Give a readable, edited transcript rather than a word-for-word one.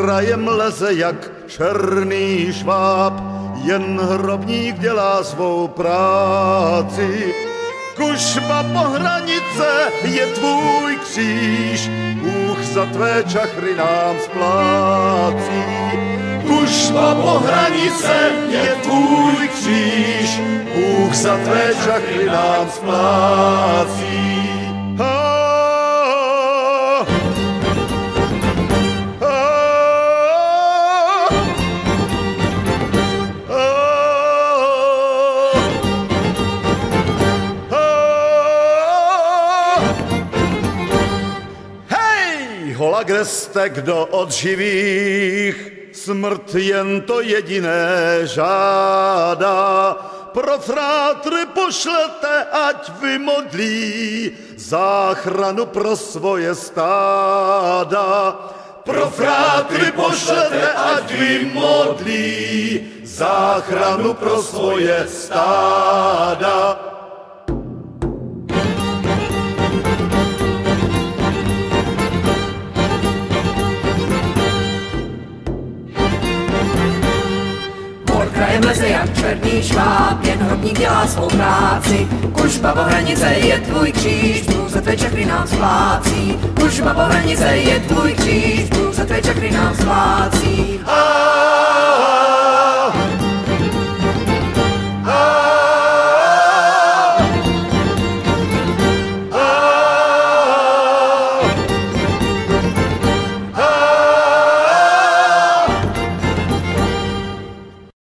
krajem leze jak černý šváb, jen hrobník dělá svou práci. Kužba po hranice je tvůj kříž, Bůh za tvé čachry nám splácí. Kužba po hranice je tvůj kříž, Bůh za tvé čachry nám splácí. Hola, kde jste, kdo od živých smrt jen to jediné žádá. Pro frátry pošlete, ať vymodlí záchranu pro svoje stáda. Pro frátry pošlete, ať vymodlí záchranu pro svoje stáda. Krajem leze jak černý šváb, jen hrobník dělá svou práci. Kužba po hranice je tvůj kříž, Bůh za tvé čachry nám splácí. Kužba po hranice je tvůj kříž, Bůh za tvé čachry nám splácí.